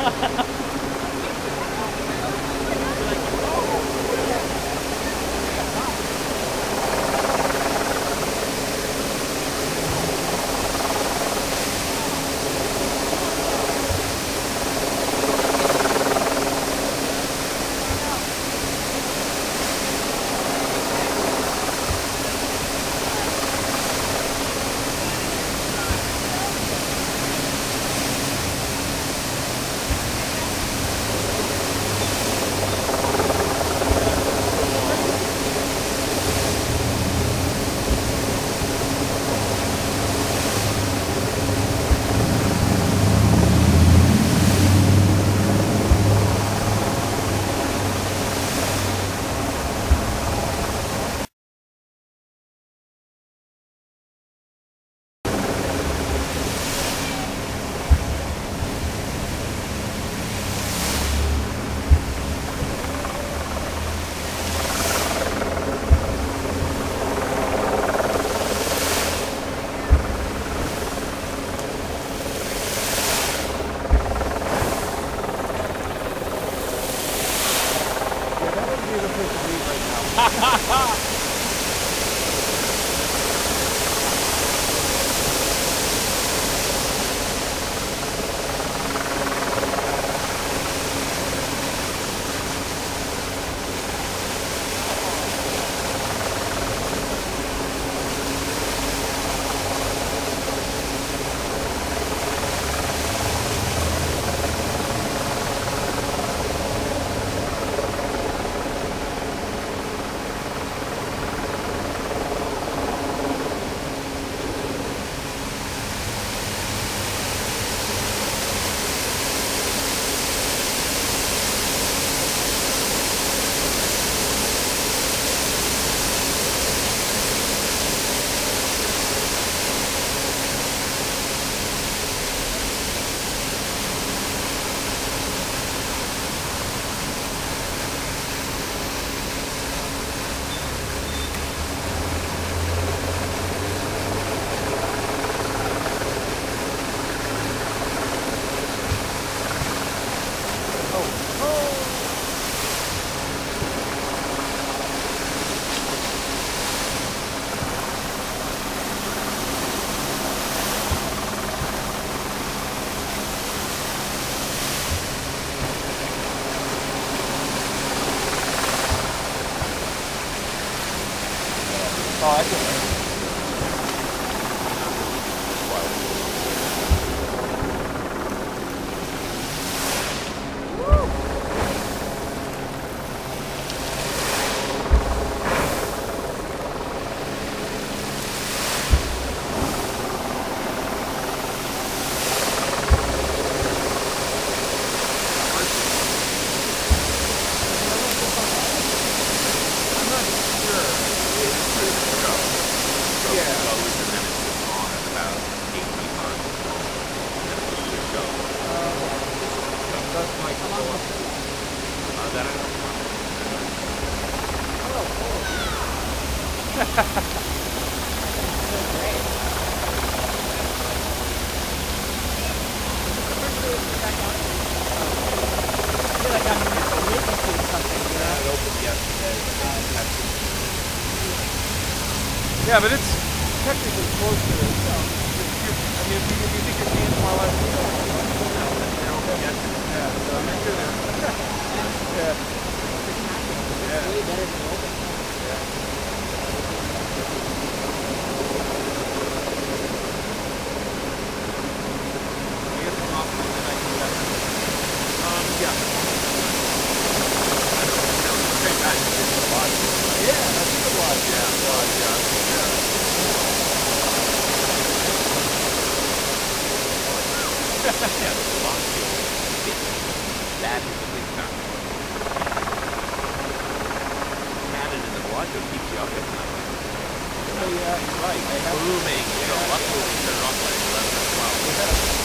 Oh, I can. Yeah, but it's technically close to it. So I mean, if you think your game's more or less, yeah, so I'm sure they're, yeah. It's way better than open. Yeah. I guess it's off and then I can get yeah. Yeah, that's a good watch. Yeah, yeah, the long field. That is the big factor. Cannon in the Bellagio keeps you up at night. Oh yeah, you're right. Booming, luckily they're up like 11 or 12.